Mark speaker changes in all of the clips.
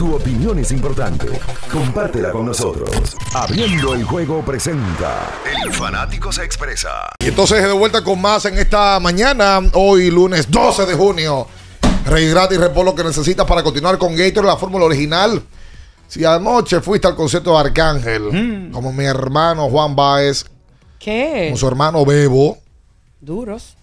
Speaker 1: Tu opinión es importante. Compártela con nosotros. Abriendo el juego presenta El Fanático se expresa.
Speaker 2: Y entonces de vuelta con más en esta mañana, hoy lunes 12 de junio. Rey gratis, repon lo que necesitas para continuar con Gator, la fórmula original. Si anoche fuiste al concierto de Arcángel, como mi hermano Juan Báez,
Speaker 3: ¿qué?
Speaker 2: como su hermano Bebo.
Speaker 3: Duros.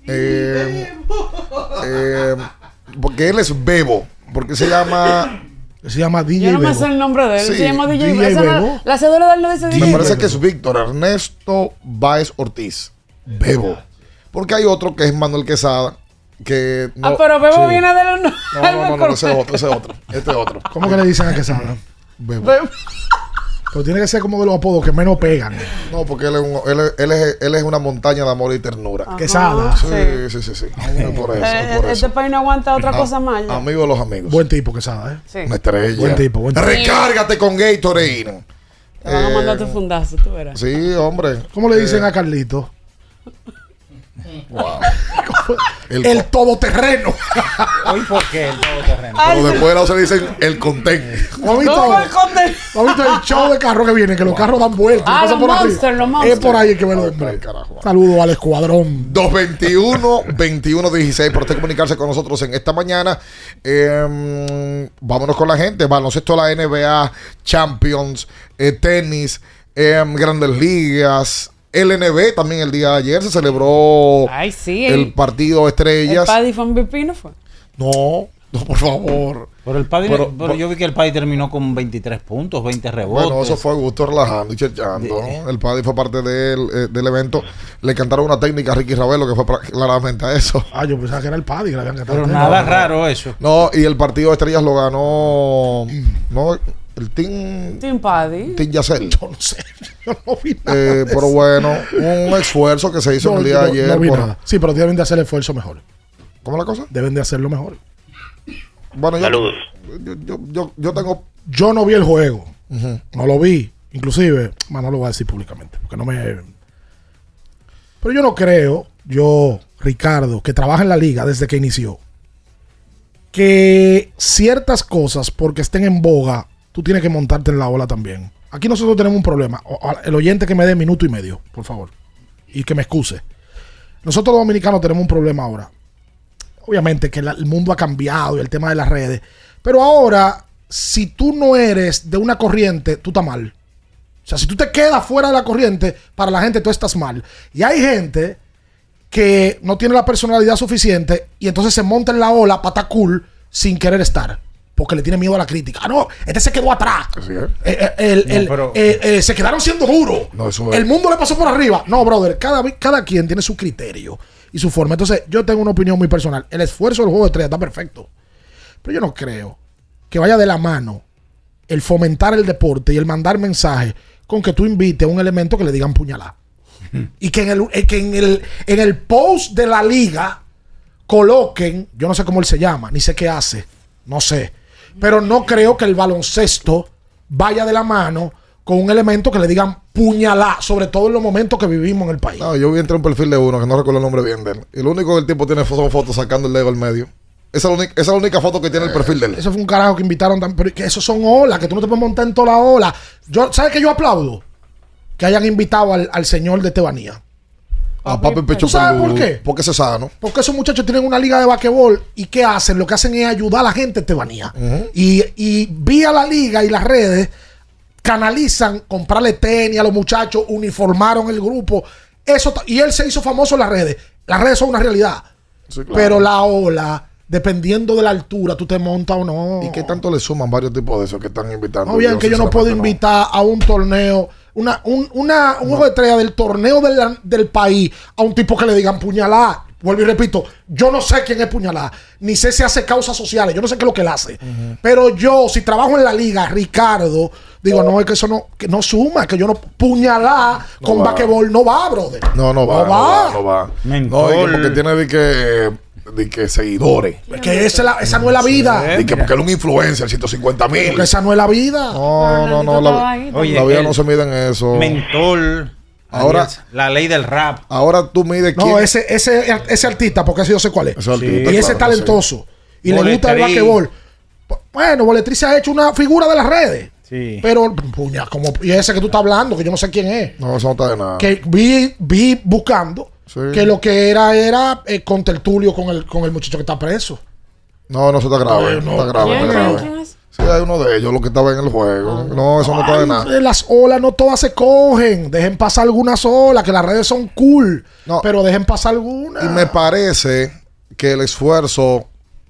Speaker 2: Porque él es Bebo, porque se llama DJ
Speaker 3: Yo no me
Speaker 2: Bebo.
Speaker 3: sé el nombre de él.
Speaker 2: Sí,
Speaker 3: Se llama DJ
Speaker 2: DJ
Speaker 3: Bebo.
Speaker 2: Bebo.
Speaker 3: La cédula de él no dice DJ
Speaker 2: Me parece
Speaker 3: Bebo.
Speaker 2: que es Víctor Ernesto Báez Ortiz. Bebo. Porque hay otro que es Manuel Quesada. Que no,
Speaker 3: pero Bebo
Speaker 2: sí.
Speaker 3: viene de los...
Speaker 2: No, ese es otro. Este es otro.
Speaker 4: ¿Cómo que le dicen a Quesada?
Speaker 2: Bebo.
Speaker 4: Pero tiene que ser como de los apodos que menos pegan.
Speaker 2: No, porque él es una montaña de amor y ternura.
Speaker 4: Quesada.
Speaker 2: Sí. Por eso.
Speaker 3: Este país no aguanta otra cosa más. ya.
Speaker 2: Amigo de los amigos.
Speaker 4: Buen tipo, Quesada, ¿eh?
Speaker 3: Sí.
Speaker 2: Una estrella.
Speaker 4: Buen tipo.
Speaker 2: Recárgate con Gatorade.
Speaker 3: Te van a mandar tu fundazo, tú verás.
Speaker 2: Sí, hombre.
Speaker 4: ¿Cmo le dicen a Carlito?
Speaker 2: Wow.
Speaker 4: El todoterreno.
Speaker 5: Hoy, ¿por qué el todoterreno?
Speaker 2: Pero después de se dicen el contén.
Speaker 4: ¿No has visto?
Speaker 3: ¿Cómo el conde?
Speaker 4: ¿No has visto el show de carro que viene? Que los carros dan vueltas. y pasan
Speaker 3: Los
Speaker 4: por arriba?
Speaker 3: monsters, los monsters.
Speaker 4: Es por ahí que ve el hombre.
Speaker 2: Carajo.
Speaker 4: Saludos al escuadrón.
Speaker 2: 221-2116 por usted comunicarse con nosotros en esta mañana. Vámonos con la gente. Baloncesto de la NBA, Champions, tenis, Grandes Ligas. LNB también el día de ayer se celebró
Speaker 3: Ay, sí.
Speaker 2: el partido Estrellas.
Speaker 3: ¿El Paddy fue MVP, no fue?
Speaker 2: No, por favor.
Speaker 5: Pero el Paddy,
Speaker 2: Pero
Speaker 5: yo vi que el Paddy terminó con 23 puntos, 20 rebotes.
Speaker 2: Bueno, eso fue gusto relajando y chechando. ¿No? El Paddy fue parte del evento. Le cantaron una técnica a Ricky Ravelo que fue claramente a eso.
Speaker 4: Yo pensaba que era el Paddy que le habían cantado.
Speaker 5: Pero nada raro eso.
Speaker 2: No, y el partido de Estrellas lo ganó el Team
Speaker 3: Paddy.
Speaker 2: Team Yacel.
Speaker 4: Yo no sé. Yo no vi nada.
Speaker 2: Pero bueno, un esfuerzo que se hizo el día de ayer.
Speaker 4: No vi nada. Sí, pero deben de hacer el esfuerzo mejor.
Speaker 2: ¿Cómo es la cosa?
Speaker 4: Deben de hacerlo mejor.
Speaker 2: Bueno,
Speaker 6: Saludos.
Speaker 2: Yo tengo.
Speaker 4: Yo no vi el juego. No lo vi. Inclusive, no lo voy a decir públicamente. Porque no me... Pero yo no creo, Ricardo, que trabaja en la liga desde que inició, que ciertas cosas, porque estén en boga, tú tienes que montarte en la ola también. Aquí nosotros tenemos un problema. El oyente que me dé minuto y medio, por favor. Y que me excuse. Nosotros los dominicanos tenemos un problema ahora. Obviamente que el mundo ha cambiado y el tema de las redes. Pero ahora, si tú no eres de una corriente, tú estás mal. O sea, si tú te quedas fuera de la corriente, para la gente tú estás mal. Y hay gente que no tiene la personalidad suficiente y entonces se monta en la ola para estar cool sin querer estar. Porque le tiene miedo a la crítica. No, este se quedó atrás.
Speaker 2: Así es.
Speaker 4: Se quedaron siendo duros.
Speaker 2: No, eso es.
Speaker 4: El mundo le pasó por arriba. No, brother, cada quien tiene su criterio y su forma. Entonces, yo tengo una opinión muy personal. El esfuerzo del juego de estrellas está perfecto. Pero yo no creo que vaya de la mano el fomentar el deporte y el mandar mensajes con que tú invites a un elemento que le digan puñalada. Y que en el post de la liga coloquen, yo no sé cómo él se llama, ni sé qué hace, no sé. Pero no creo que el baloncesto vaya de la mano con un elemento que le digan puñalá, sobre todo en los momentos que vivimos en el país.
Speaker 2: No, yo vi entre un perfil de uno que no recuerdo el nombre bien de él. Y lo único que el tipo tiene son fotos sacando el dedo al medio. Esa es la única foto que tiene el perfil de él.
Speaker 4: Eso fue un carajo que invitaron, pero que esos son olas, que tú no te puedes montar en toda la ola. ¿Sabes qué yo aplaudo? Que hayan invitado al señor de Tebanía.
Speaker 2: A Papi Pecho
Speaker 4: ¿Tú sabes
Speaker 2: Peludo,
Speaker 4: por qué?
Speaker 2: Porque ese es sano.
Speaker 4: Porque esos muchachos tienen una liga de basquetbol y ¿qué hacen? Lo que hacen es ayudar a la gente de Tebanía. Y vía la liga y las redes canalizan, comprarle tenis a los muchachos, uniformaron el grupo. Y él se hizo famoso en las redes. Las redes son una realidad.
Speaker 2: Sí, claro.
Speaker 4: Pero la ola, dependiendo de la altura, tú te montas o no.
Speaker 2: ¿Y qué tanto le suman varios tipos de esos que están invitando?
Speaker 4: No, bien, que yo no puedo invitar a un torneo, un juego de estrella del torneo del país a un tipo que le digan puñalada. Vuelvo y repito, yo no sé quién es puñalada, ni sé si hace causas sociales, yo no sé qué es lo que él hace. Pero yo, si trabajo en la liga, Ricardo, digo, no, es que eso no suma, que yo no puñalada con basquetbol, no va, brother.
Speaker 2: No va.
Speaker 5: Mentol.
Speaker 2: No, porque tiene de que seguidores.
Speaker 4: Que esa no es la vida.
Speaker 2: De que porque él es un influencer, 150,000.
Speaker 4: Porque esa no es la vida.
Speaker 2: No, la vida no se mide en eso.
Speaker 5: Mentol.
Speaker 2: Ahora,
Speaker 5: la ley del rap.
Speaker 2: Ahora tú mides quién.
Speaker 4: No, ese artista, porque ese yo sé cuál es.
Speaker 2: Ese artista,
Speaker 4: Y ese
Speaker 2: claro,
Speaker 4: talentoso.
Speaker 2: sí.
Speaker 4: Y le gusta el basquetbol. Bueno, Boletriz se ha hecho una figura de las redes.
Speaker 5: Sí.
Speaker 4: Pero, puña, como y ese que tú estás hablando, que yo no sé quién es.
Speaker 2: No, eso no está de nada.
Speaker 4: Que vi buscando
Speaker 2: Sí.
Speaker 4: que lo que era con tertulio con el muchacho que está preso.
Speaker 2: No, eso está grave.
Speaker 4: No,
Speaker 2: está grave,
Speaker 3: ¿Quién?
Speaker 2: está
Speaker 3: ¿Quién?
Speaker 2: grave.
Speaker 3: ¿Quién es?
Speaker 2: Sí, hay uno de ellos, lo que estaba en el juego. No, eso no está de nada.
Speaker 4: Las olas no todas se cogen. Dejen pasar algunas olas, que las redes son cool.
Speaker 2: No.
Speaker 4: Pero dejen pasar algunas.
Speaker 2: Y me parece que el esfuerzo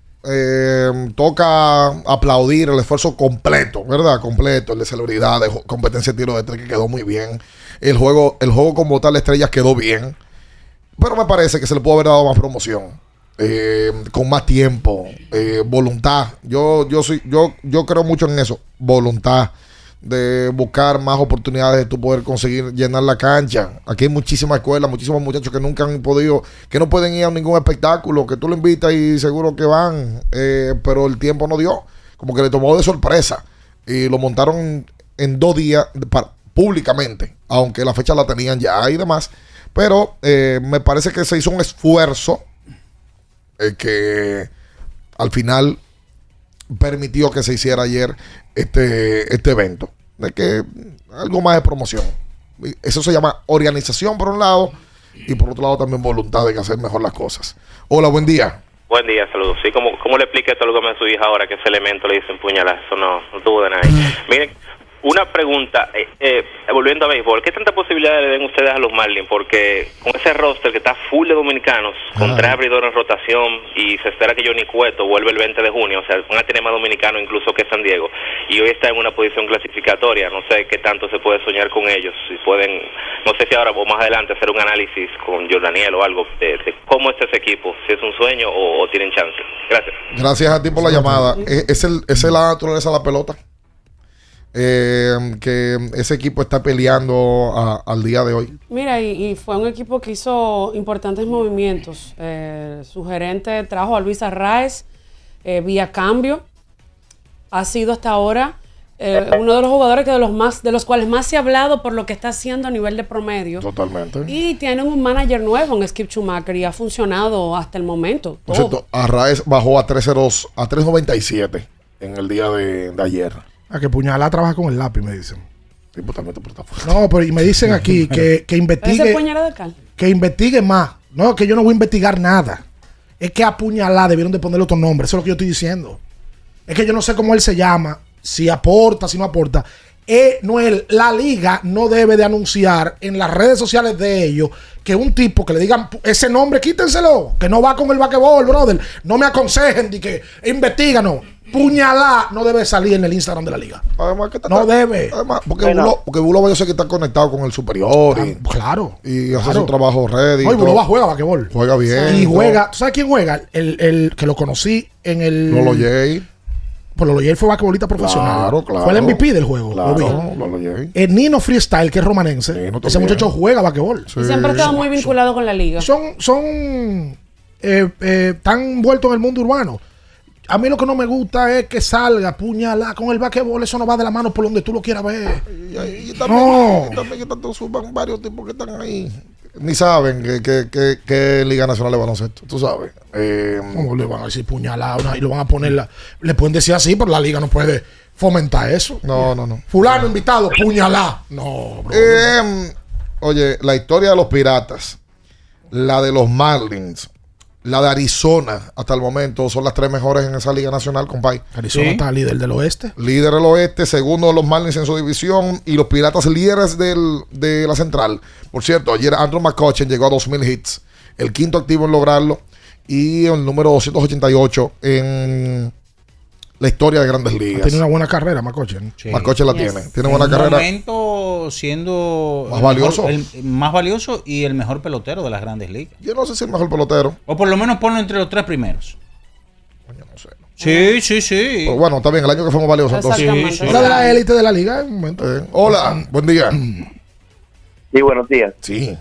Speaker 2: toca aplaudir el esfuerzo completo, ¿verdad? Completo, el de celebridad, de competencia de tiro de tres que quedó muy bien. El juego como tal, Estrellas quedó bien. Pero me parece que se le pudo haber dado más promoción. Con más tiempo, voluntad. Yo creo mucho en eso. Voluntad de buscar más oportunidades de tú poder conseguir llenar la cancha. Aquí hay muchísimas escuelas, muchísimos muchachos que nunca han podido, que no pueden ir a ningún espectáculo, que tú lo invitas y seguro que van, pero el tiempo no dio. Como que le tomó de sorpresa. Y lo montaron en 2 días públicamente, aunque la fecha la tenían ya y demás. Pero me parece que se hizo un esfuerzo que al final permitió que se hiciera ayer este evento. De que algo más de promoción. Eso se llama organización por un lado y por otro lado también voluntad de hacer mejor las cosas. Hola, buen día.
Speaker 6: Buen día, saludos. Sí, ¿cómo le expliqué todo lo que me su hija ahora, que ese elemento le dicen puñalar? Eso no tuvo de nadie. Miren, una pregunta, volviendo a béisbol, ¿qué tanta posibilidad le den ustedes a los Marlins? Porque con ese roster que está full de dominicanos, con 3 abridores en rotación, y se espera que Johnny Cueto vuelva el 20 de junio, o sea, van a tener más dominicanos incluso que San Diego, y hoy está en una posición clasificatoria, no sé qué tanto se puede soñar con ellos, si pueden, no sé si ahora o más adelante hacer un análisis con Jordaniel o algo de cómo está ese equipo, si es un sueño o tienen chance. Gracias.
Speaker 2: Gracias a ti por la llamada. Es la naturaleza de la pelota. Que ese equipo está peleando al día de hoy.
Speaker 3: Mira, y fue un equipo que hizo importantes movimientos. Su gerente trajo a Luis Arraez vía cambio. Ha sido hasta ahora uno de los jugadores que de los cuales más se ha hablado por lo que está haciendo a nivel de promedio.
Speaker 2: Totalmente.
Speaker 3: Y tienen un manager nuevo en Skip Schumacher y ha funcionado hasta el momento.
Speaker 2: Por cierto, Arraez bajó a 3.97 en el día de ayer.
Speaker 4: A que Puñalá trabaja con el lápiz, me dicen.
Speaker 2: Sí, totalmente por esta fuerza.
Speaker 4: No, pero y me dicen aquí que investigue.
Speaker 3: ¿Ese puñalada de cal?
Speaker 4: Que investigue más. No, que yo no voy a investigar nada. Es que a Puñalá debieron de ponerle otro nombre. Eso es lo que yo estoy diciendo. Es que yo no sé cómo él se llama. Si aporta, si no aporta. La liga no debe de anunciar en las redes sociales de ellos que un tipo que le digan ese nombre, quítenselo. Que no va con el basquetbol, brother. No me aconsejen de que investiga, no. Puñalá no debe salir en el Instagram de la liga.
Speaker 2: Además,
Speaker 4: no debe.
Speaker 2: Además, porque Bulo yo sé que está conectado con el superior.
Speaker 4: Claro.
Speaker 2: Y hace su trabajo ready.
Speaker 4: No, y Bulo juega basquetbol.
Speaker 2: Juega bien.
Speaker 4: Y juega. ¿Tú sabes quién juega? El que lo conocí en el.
Speaker 2: Lolo Jay.
Speaker 4: Pues Lolo Jay fue basquetbolista profesional.
Speaker 2: Claro.
Speaker 4: Fue el MVP del juego.
Speaker 2: Claro, Lolo Jay.
Speaker 4: El Nino Freestyle, que es romanense. Ese muchacho juega basquetbol.
Speaker 3: Y siempre ha estado muy vinculado con la liga.
Speaker 4: Tan envueltos en el mundo urbano. A mí lo que no me gusta es que salga Puñalá con el basquetbol. Eso no va de la mano por donde tú lo quieras ver.
Speaker 2: Y también suban varios tipos que están ahí. Ni saben que Liga Nacional de Baloncesto. Tú sabes.
Speaker 4: ¿Cómo le van a decir Puñalá? Y lo van a poner. Le pueden decir así, pero la liga no puede fomentar eso.
Speaker 2: No.
Speaker 4: Fulano invitado, Puñalá. No, bro.
Speaker 2: Oye, la historia de los Piratas, la de los Marlins, la de Arizona, hasta el momento, son las 3 mejores en esa Liga Nacional, compadre.
Speaker 4: Arizona está líder del oeste.
Speaker 2: Líder del oeste, segundo los Marlins en su división y los Piratas líderes de la central. Por cierto, ayer Andrew McCutchen llegó a 2,000 hits, el quinto activo en lograrlo y el número 288 en la historia de Grandes Ligas.
Speaker 4: Tiene una buena carrera, McCutchen.
Speaker 2: Sí. McCutchen la tiene buena carrera.
Speaker 5: En un momento siendo
Speaker 2: más valioso.
Speaker 5: El más valioso y el mejor pelotero de las Grandes Ligas.
Speaker 2: Yo no sé si el mejor pelotero.
Speaker 5: O por lo menos ponlo entre los 3 primeros.
Speaker 2: Coño, no sé.
Speaker 5: Sí.
Speaker 2: Pero bueno, está bien, el año que fue más valioso. Entonces.
Speaker 5: Sí.
Speaker 4: Una de la élite de la liga en un momento.
Speaker 2: Hola, buen día.
Speaker 7: Sí, buenos días.
Speaker 2: Sí.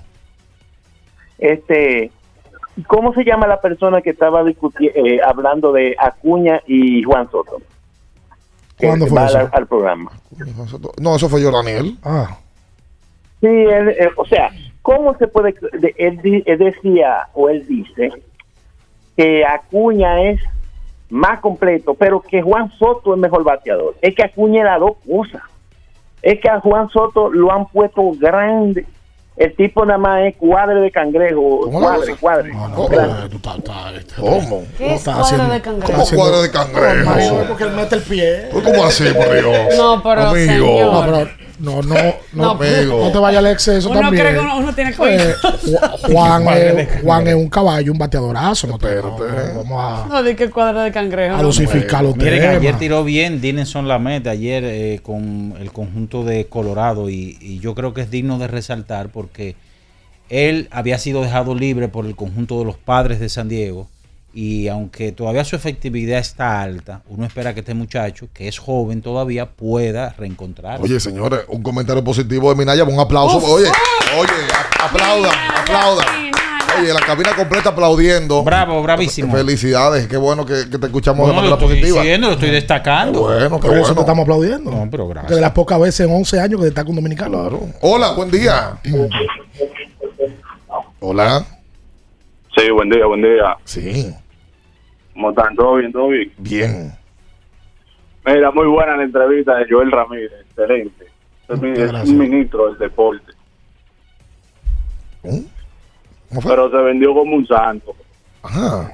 Speaker 7: ¿Cómo se llama la persona que estaba hablando de Acuña y Juan Soto?
Speaker 4: ¿Cuándo fue eso?
Speaker 7: Al programa.
Speaker 2: No, eso fue Jordaniel.
Speaker 7: Sí, o sea, ¿cómo se puede? Él decía, o él dice, que Acuña es más completo, pero que Juan Soto es mejor bateador. Es que Acuña las dos cosas. Es que a Juan Soto lo han puesto grande. El tipo nada más es cuadre de cangrejo. Cuadre.
Speaker 2: ¿Cómo?
Speaker 3: ¿Qué es
Speaker 4: está
Speaker 3: cuadro
Speaker 4: haciendo-
Speaker 3: de cangrejo?
Speaker 2: ¿Cómo cuadro de cangrejo?
Speaker 4: Marido, porque él mete el pie.
Speaker 2: ¿Cómo así, por Dios?
Speaker 3: No, pero
Speaker 2: Amigo.
Speaker 3: señor.
Speaker 4: No, pero no,
Speaker 2: amigo.
Speaker 4: no te vayas al exceso
Speaker 3: Uno
Speaker 4: también.
Speaker 3: cree que uno tiene que oír.
Speaker 4: Juan es un caballo, un bateadorazo. No,
Speaker 2: Espérate.
Speaker 4: vamos
Speaker 3: No, di que cuadro de cangrejo.
Speaker 4: a
Speaker 3: no.
Speaker 4: dosificar los
Speaker 5: Miren,
Speaker 4: temas.
Speaker 5: ayer tiró bien Dinelson Lamet, ayer con el conjunto de Colorado, y yo creo que es digno de resaltar porque él había sido dejado libre por el conjunto de los Padres de San Diego, y aunque todavía su efectividad está alta, uno espera que este muchacho, que es joven todavía, pueda reencontrarse.
Speaker 2: Oye, señores, un comentario positivo de Minaya, un aplauso. Oye, aplaudan. Oye, la cabina completa aplaudiendo.
Speaker 5: Bravo, bravísimo.
Speaker 2: Felicidades, qué bueno que te escuchamos
Speaker 5: No,
Speaker 2: de
Speaker 5: lo
Speaker 2: manera
Speaker 5: estoy
Speaker 2: positiva.
Speaker 5: diciendo, lo estoy destacando.
Speaker 2: Bueno, qué
Speaker 4: Por eso te
Speaker 2: bueno.
Speaker 4: estamos aplaudiendo.
Speaker 5: No, pero
Speaker 4: Que de
Speaker 5: gracias.
Speaker 4: las pocas veces en 11 años que destaca un dominicano.
Speaker 2: Claro. Hola, buen día. Hola.
Speaker 8: Sí, buen día.
Speaker 2: Sí,
Speaker 8: ¿Cómo están? ¿Todo bien?
Speaker 2: bien.
Speaker 8: Mira, muy buena la entrevista de Joel Ramírez, excelente. Es un ministro del deporte,
Speaker 2: ¿Cómo fue?
Speaker 8: pero se vendió como un santo.
Speaker 2: Ajá.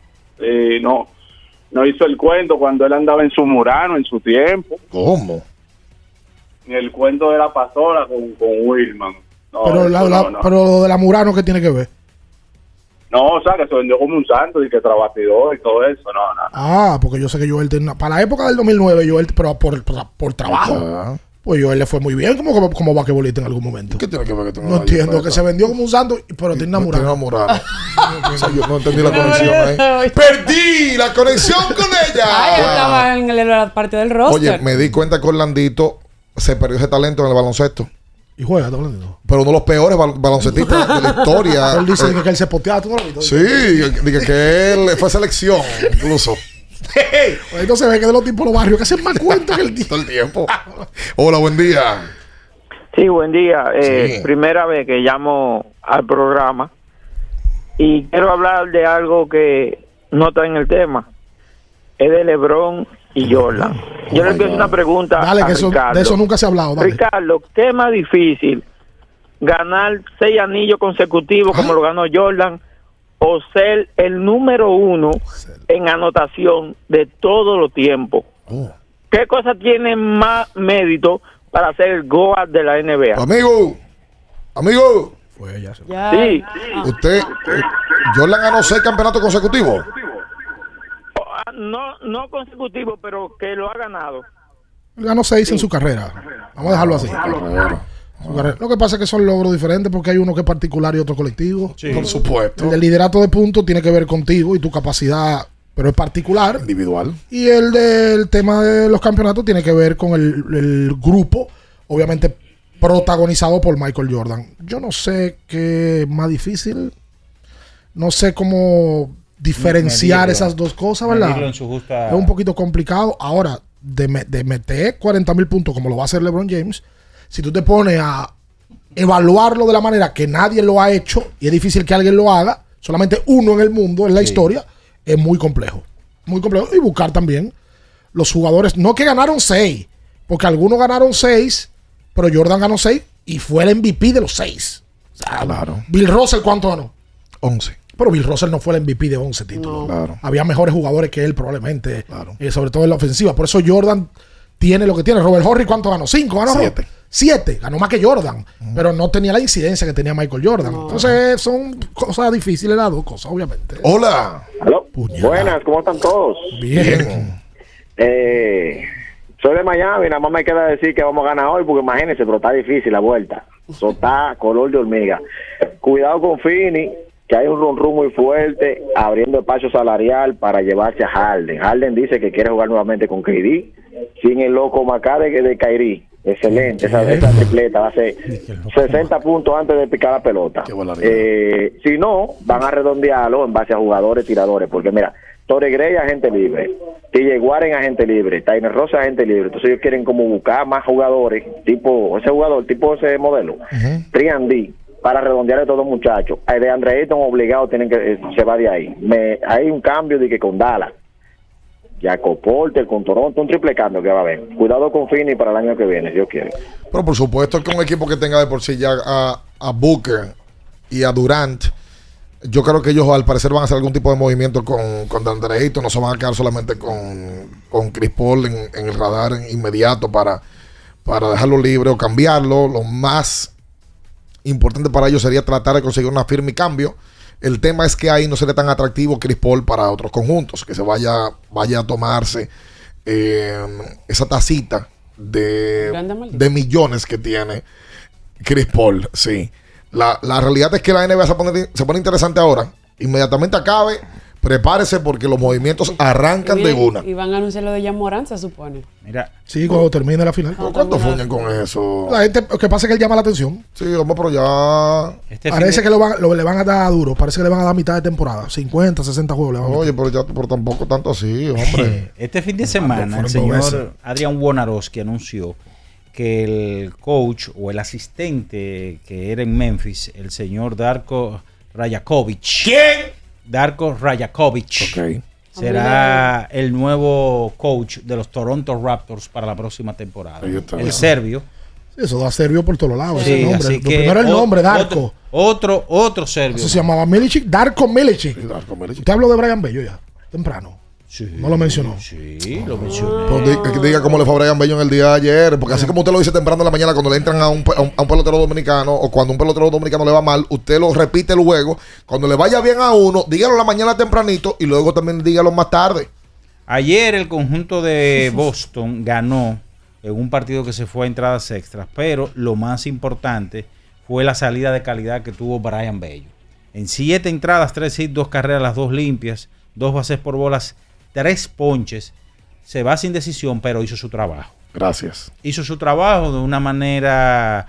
Speaker 8: No hizo el cuento cuando él andaba en su Murano en su tiempo,
Speaker 2: ¿Cómo?
Speaker 8: ni el cuento de la pastora con Wilman. No,
Speaker 4: Pero,
Speaker 8: eso no.
Speaker 4: pero lo de la Murano, ¿qué tiene que ver?
Speaker 8: No, o sea, que se vendió como un santo y que trabajador y todo eso. No.
Speaker 4: Ah, porque yo sé que Joel tenía para la época del 2009, Joel, pero por trabajo.
Speaker 2: Ah,
Speaker 4: Pues Joel le fue muy bien como vaquebolista en algún momento.
Speaker 2: ¿Qué tiene que ver que tenga
Speaker 4: No
Speaker 2: una
Speaker 4: entiendo,
Speaker 2: jipeta?
Speaker 4: que se vendió como un santo, pero tiene una
Speaker 2: No, tiene
Speaker 4: Murano.
Speaker 2: una Murano. O sea, yo no entendí la conexión ahí. ¡Perdí la conexión con ella!
Speaker 3: Ay, él estaba en la parte del roster.
Speaker 2: Oye, me di cuenta que Orlandito se perdió ese talento en el baloncesto.
Speaker 4: Y juega, está hablando.
Speaker 2: Pero uno de los peores baloncetistas de la historia.
Speaker 4: Él dice que él se poteaba, ¿tú no lo has visto?
Speaker 2: Sí, dije que él fue selección, incluso.
Speaker 4: Entonces ve que de los tipos de los barrios que hacen más cuenta que el tío.
Speaker 2: Todo el tiempo. Hola, buen día.
Speaker 7: Sí, buen día.
Speaker 2: Sí.
Speaker 7: Primera vez que llamo al programa y quiero hablar de algo que no está en el tema. Es de LeBron y Jordan. Yo le quiero hacer una pregunta
Speaker 4: Dale,
Speaker 7: a
Speaker 4: que eso,
Speaker 7: Ricardo.
Speaker 4: de eso nunca se ha hablado. Dale.
Speaker 7: Ricardo, ¿qué es más difícil? ¿Ganar 6 anillos consecutivos como lo ganó Jordan o ser el número 1 en anotación de todos los tiempos?
Speaker 2: Oh.
Speaker 7: ¿Qué cosa tiene más mérito para ser el GOAT de la NBA?
Speaker 2: Amigo,
Speaker 4: Fue ya se-
Speaker 3: Ya.
Speaker 7: Sí.
Speaker 2: usted, Jordan ganó 6 campeonatos consecutivos.
Speaker 7: No consecutivo, pero que lo ha ganado.
Speaker 4: Él ganó 6 en su carrera. Vamos a dejarlo así. Su carrera. Lo que pasa es que son logros diferentes porque hay uno que es particular y otro colectivo.
Speaker 2: Por supuesto.
Speaker 4: El del liderato de puntos tiene que ver contigo y tu capacidad, pero es particular.
Speaker 2: Individual.
Speaker 4: Y el del tema de los campeonatos tiene que ver con el grupo, obviamente protagonizado por Michael Jordan. Yo no sé qué es más difícil. No sé cómo diferenciar
Speaker 5: Medirlo.
Speaker 4: esas dos cosas,
Speaker 5: Medirlo
Speaker 4: ¿verdad?
Speaker 5: en su justa-
Speaker 4: Es un poquito complicado. Ahora, de meter 40,000 puntos como lo va a hacer LeBron James, si tú te pones a evaluarlo de la manera que nadie lo ha hecho y es difícil que alguien lo haga, solamente uno en el mundo, en la historia, es muy complejo. Muy complejo. Y buscar también los jugadores, no que ganaron 6, porque algunos ganaron 6, pero Jordan ganó 6 y fue el MVP de los 6. O sea,
Speaker 2: Claro.
Speaker 4: Bill Russell, ¿cuánto ganó?
Speaker 2: 11.
Speaker 4: Pero Bill Russell no fue el MVP de 11 títulos.
Speaker 2: Claro.
Speaker 4: Había mejores jugadores que él probablemente,
Speaker 2: Claro.
Speaker 4: sobre todo en la ofensiva. Por eso Jordan tiene lo que tiene. Robert Horry, ¿cuánto ganó? 5, ganó
Speaker 2: 7.
Speaker 4: 7, ganó más que Jordan, pero no tenía la incidencia que tenía Michael Jordan. Entonces son cosas difíciles las dos cosas, obviamente.
Speaker 2: Hola.
Speaker 7: ¿Aló?
Speaker 4: Puñalada.
Speaker 7: Buenas, ¿cómo están todos?
Speaker 4: Bien.
Speaker 7: Soy de Miami, nada más me queda decir que vamos a ganar hoy, porque imagínense, pero está difícil la vuelta. Eso está color de hormiga. Cuidado con Fini, que hay un run muy fuerte, abriendo espacio salarial para llevarse a Harden. Harden dice que quiere jugar nuevamente con KD, sin el loco Macá de Kyrie. Excelente, esa tripleta va a ser 60 puntos antes de picar la pelota.
Speaker 2: Qué barbaridad.
Speaker 7: Si no, van a redondearlo en base a jugadores, tiradores, porque mira, Torrey Gray agente libre, TJ Warren agente libre, Tyner Rosa agente libre, entonces ellos quieren como buscar más jugadores, tipo ese modelo, 3&D, para redondear a todos los muchachos. De Andre Ayton obligado se va de ahí. Hay un cambio de que con Dallas. Jacob Porter con Toronto, un triple cambio que va a haber. Cuidado con Finney para el año que viene, si Dios quiere.
Speaker 2: Pero por supuesto que un equipo que tenga de por sí ya a Booker y a Durant, yo creo que ellos al parecer van a hacer algún tipo de movimiento con DeAndre Ayton, no se van a quedar solamente con Chris Paul en el radar inmediato para dejarlo libre o cambiarlo. Lo más importante para ellos sería tratar de conseguir una firma y cambio. El tema es que ahí no sería tan atractivo Chris Paul para otros conjuntos, que se vaya a tomarse esa tacita de millones que tiene Chris Paul. Sí. La realidad es que la NBA se pone interesante ahora. Inmediatamente acabe, prepárese porque los movimientos arrancan de una.
Speaker 3: Y van a anunciar lo de Jan Morant, se supone.
Speaker 5: Mira,
Speaker 4: Sí, cuando termine la final.
Speaker 2: ¿Cuánto fuñen con eso?
Speaker 4: La gente, lo que pasa es que él llama la atención.
Speaker 2: Sí, vamos, pero ya.
Speaker 4: Parece que le van a dar duro. Parece que le van a dar mitad de temporada. 50, 60 juegos le van a
Speaker 2: Oye, pero ya por tampoco tanto así, hombre.
Speaker 5: Este fin de semana el señor Adrian Wojnarowski anunció que el coach o el asistente que era en Memphis, el señor Darko Rajakovic.
Speaker 2: ¿Quién?
Speaker 5: Darko Rajakovic.
Speaker 2: Ok.
Speaker 5: Será el nuevo coach de los Toronto Raptors para la próxima temporada.
Speaker 2: Ahí está.
Speaker 5: El serbio.
Speaker 4: Sí, eso da serbio por todos lados.
Speaker 5: Sí,
Speaker 4: ese nombre.
Speaker 5: así
Speaker 4: Lo
Speaker 5: que
Speaker 4: primero es el nombre, Darko.
Speaker 5: Otro serbio.
Speaker 4: Eso se llamaba Milicic, Darko Milicic.
Speaker 2: Sí, Darko Milicic.
Speaker 4: Usted habló de Brian Bello ya, temprano.
Speaker 5: Sí,
Speaker 4: No lo mencionó.
Speaker 5: Sí, lo mencioné.
Speaker 2: Pues que diga cómo le fue a Brian Bello en el día de ayer, porque así como usted lo dice temprano en la mañana cuando le entran a un pelotero dominicano o cuando un pelotero dominicano le va mal, usted lo repite luego. Cuando le vaya bien a uno, dígalo en la mañana tempranito y luego también dígalo más tarde.
Speaker 5: Ayer el conjunto de Boston ganó en un partido que se fue a entradas extras, pero lo más importante fue la salida de calidad que tuvo Brian Bello. En 7 entradas, 3 hits, 2 carreras, las 2 limpias, 2 bases por bolas, 3 ponches. Se va sin decisión, pero hizo su trabajo.
Speaker 2: Gracias.
Speaker 5: Hizo su trabajo de una manera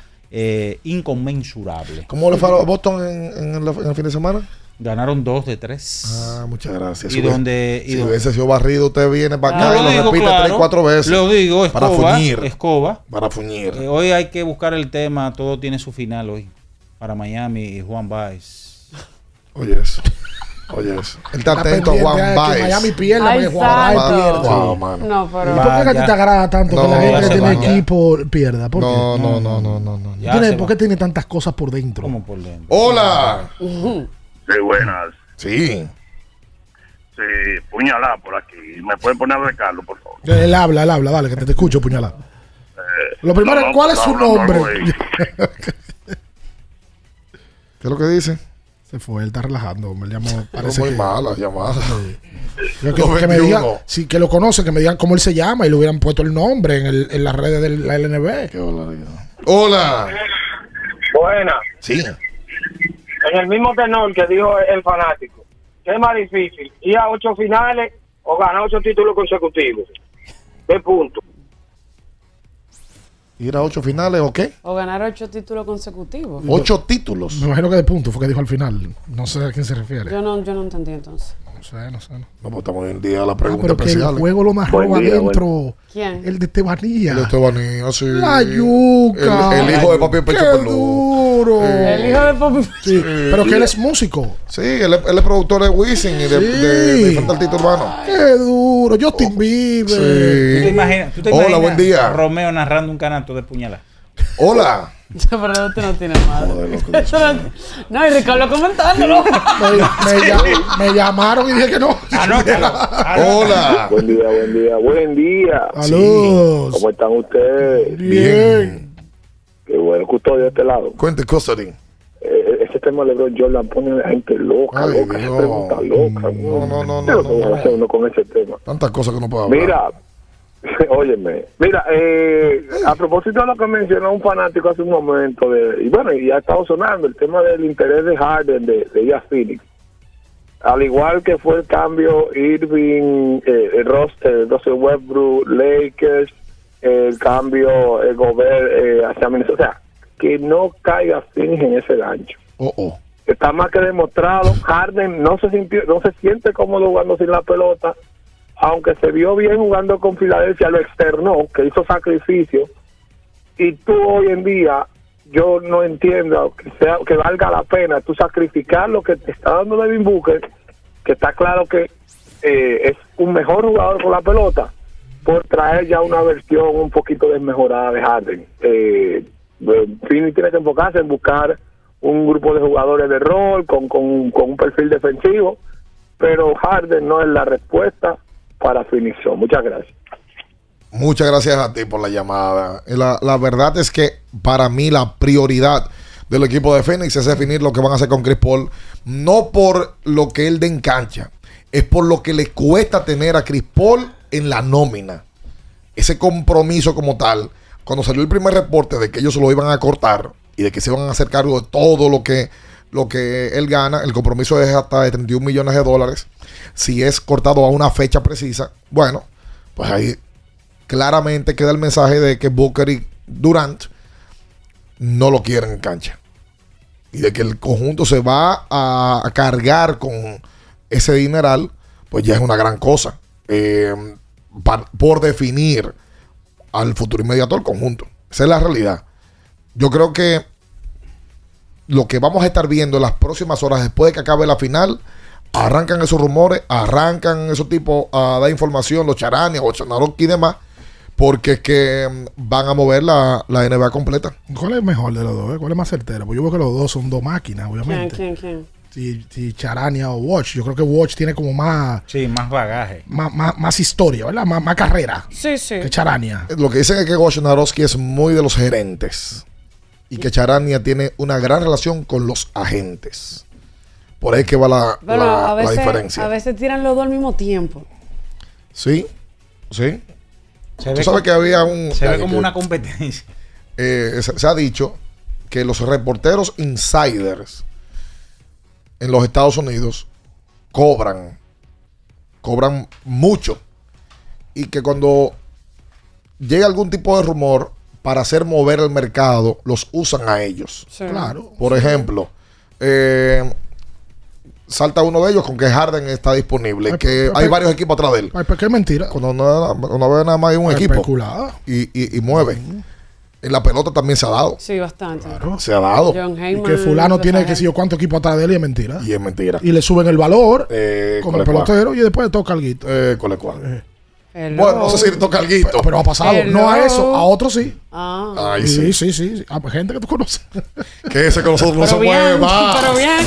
Speaker 5: inconmensurable.
Speaker 2: ¿Cómo le fue a Boston en el fin de semana?
Speaker 5: Ganaron 2 de 3.
Speaker 2: Ah, muchas gracias.
Speaker 5: Si
Speaker 2: hubiese sido barrido, usted viene para acá y lo
Speaker 5: digo,
Speaker 2: repite
Speaker 5: claro,
Speaker 2: 3, 4 veces.
Speaker 5: Lo digo,
Speaker 2: para fuñir.
Speaker 5: Escoba.
Speaker 2: Para fuñir.
Speaker 5: Hoy hay que buscar el tema, todo tiene su final hoy. Para Miami y Juan Baez.
Speaker 2: Oye eso. Él está atento a Juan Baez.
Speaker 4: Que Miami pierda,
Speaker 3: Ay,
Speaker 4: porque Juan Baez pierde.
Speaker 2: Wow, mano.
Speaker 3: No, pero...
Speaker 4: ¿Y por qué a ti te agrada tanto que la gente que tiene equipo pierda? ¿Por qué?
Speaker 2: No.
Speaker 4: ¿Por qué tiene tantas cosas por dentro?
Speaker 5: ¿Cómo por dentro?
Speaker 2: Hola.
Speaker 8: Sí, buenas.
Speaker 2: Sí.
Speaker 8: Sí, puñalá por aquí. ¿Me pueden poner a Ricardo, por favor?
Speaker 4: Él habla, dale, que te escucho, puñalada. Lo primero es, ¿cuál es su nombre?
Speaker 2: ¿Qué es lo que dice?
Speaker 4: Se fue, él está relajando. Me llamó,
Speaker 2: Parece muy mala llamada.
Speaker 4: Que me digan, si que lo conocen, que me digan cómo él se llama y le hubieran puesto el nombre en las redes de la LNB.
Speaker 2: Qué barbaridad. Hola.
Speaker 9: Buena.
Speaker 2: Sí.
Speaker 9: En el mismo tenor que dijo el fanático, ¿qué es más difícil? ¿Ir a 8 finales o ganar 8 títulos consecutivos? ¿Qué punto?
Speaker 2: ¿Ir a 8 finales o qué?
Speaker 3: O ganar 8 títulos consecutivos.
Speaker 2: 8 títulos.
Speaker 4: Me imagino que de punto fue que dijo al final. No sé a quién se refiere.
Speaker 3: Yo no entendí entonces.
Speaker 4: No sé.
Speaker 2: No, pues estamos hoy en día a la pregunta
Speaker 4: pero que
Speaker 2: especial.
Speaker 4: el juego lo narró adentro.
Speaker 3: ¿Quién?
Speaker 4: El de Estebanía.
Speaker 2: El de Estebanía, sí.
Speaker 4: La yuca.
Speaker 2: El hijo de papi el pecho
Speaker 4: ¡Qué
Speaker 2: peludo.
Speaker 4: duro!
Speaker 3: El hijo de papi.
Speaker 4: Sí, pero que él es músico.
Speaker 2: Sí, él es productor de Wisin y de diferentes artistas urbanos.
Speaker 4: ¡Qué duro! Justin Bieber.
Speaker 5: ¿Tú te imaginas,
Speaker 2: Hola, buen día.
Speaker 5: Romeo narrando un canasto de puñalada?
Speaker 2: Hola.
Speaker 3: Pero usted no tiene madre. No, y Ricardo comentándolo.
Speaker 4: Me llamaron y dije que no.
Speaker 2: Hola.
Speaker 7: Buen día.
Speaker 4: Saludos.
Speaker 7: ¿Cómo están ustedes?
Speaker 4: Bien.
Speaker 7: Qué bueno, custodio de este lado.
Speaker 2: Cuente custody.
Speaker 7: Ese tema de LeBron Jordan pone a la gente loca,
Speaker 2: Ay,
Speaker 7: loca,
Speaker 2: Dios.
Speaker 7: se pregunta loca.
Speaker 2: No.
Speaker 7: ¿Qué es lo que va a hacer uno con ese tema?
Speaker 2: Tantas cosas que no puedo hablar.
Speaker 7: Mira, óyeme, a propósito de lo que mencionó un fanático hace un momento, y ha estado sonando el tema del interés de Harden de ir a Phoenix. Al igual que fue el cambio Irving, Russell Westbrook, Lakers, el cambio Gobert hacia Minnesota. O sea, que no caiga Phoenix en ese gancho. Está más que demostrado. Harden no se siente cómodo jugando sin la pelota. Aunque se vio bien jugando con Filadelfia, lo externó, que hizo sacrificio. Y tú hoy en día, yo no entiendo que valga la pena tú sacrificar lo que te está dando Devin Booker, que está claro que
Speaker 9: es un mejor jugador con la pelota por traer ya una versión un poquito desmejorada de Harden. Phoenix tiene que enfocarse en buscar un grupo de jugadores de rol con un perfil defensivo, pero Harden no es la respuesta para Phoenix. Muchas gracias.
Speaker 2: Muchas gracias a ti por la llamada. La verdad es que para mí la prioridad del equipo de Phoenix es definir lo que van a hacer con Chris Paul, no por lo que él dé en cancha, es por lo que le cuesta tener a Chris Paul en la nómina. Ese compromiso como tal, cuando salió el primer reporte de que ellos lo iban a cortar y de que se iban a hacer cargo de todo lo que él gana, el compromiso es hasta de $31 millones. Si es cortado a una fecha precisa, bueno, pues ahí claramente queda el mensaje de que Booker y Durant no lo quieren en cancha. Y de que el conjunto se va a cargar con ese dineral, pues ya es una gran cosa. Por definir al futuro inmediato del conjunto. Esa es la realidad. Yo creo que lo que vamos a estar viendo en las próximas horas después de que acabe la final, arrancan esos rumores, arrancan esos tipos a dar información, los Charania, los Chanarok y demás, porque es que van a mover la NBA completa.
Speaker 4: ¿Cuál es mejor de los dos? ¿Cuál es más certero? Pues yo veo que los dos son dos máquinas, obviamente.
Speaker 3: ¿Quién?
Speaker 4: Si Charania o Watch. Yo creo que Watch tiene como más...
Speaker 5: Sí, más bagaje.
Speaker 4: Más historia, ¿verdad? Más carrera.
Speaker 3: Sí.
Speaker 4: Que Charania.
Speaker 2: Lo que dicen es que Wojnarowski es muy de los gerentes y que Charania tiene una gran relación con los agentes. Por ahí que va la diferencia.
Speaker 3: A veces tiran los dos al mismo tiempo.
Speaker 2: Sí. Tú sabes que había
Speaker 5: se ve como una competencia.
Speaker 2: Se ha dicho que los reporteros insiders en los Estados Unidos cobran mucho, y que cuando llega algún tipo de rumor para hacer mover el mercado, los usan a ellos.
Speaker 3: Sí.
Speaker 4: Claro.
Speaker 2: Por ejemplo, salta uno de ellos con que Harden está disponible, que hay varios equipos atrás de él.
Speaker 4: Ay, ¿por qué mentira?
Speaker 2: Cuando ve nada más hay un equipo
Speaker 4: Especulada.
Speaker 2: y mueve. En la pelota también se ha dado.
Speaker 3: Sí, bastante.
Speaker 4: Claro.
Speaker 2: Se ha dado.
Speaker 3: John
Speaker 4: Y
Speaker 3: Heyman,
Speaker 4: que fulano tiene que
Speaker 3: Rafael.
Speaker 4: si yo cuánto equipo atrás de él y es mentira.
Speaker 2: Y es mentira.
Speaker 4: Y le suben el valor como el
Speaker 2: Colecua.
Speaker 4: pelotero y después le toca algo.
Speaker 2: Colecua.
Speaker 3: Hello.
Speaker 2: Bueno, no sé si le toca alguito.
Speaker 4: Pero ha pasado.
Speaker 3: Hello.
Speaker 4: No a eso, a otros sí.
Speaker 3: Ah.
Speaker 2: Ay, sí.
Speaker 4: Sí. A gente que tú conoces.
Speaker 2: Que ese con nosotros no se mueve más.
Speaker 3: Pero bien.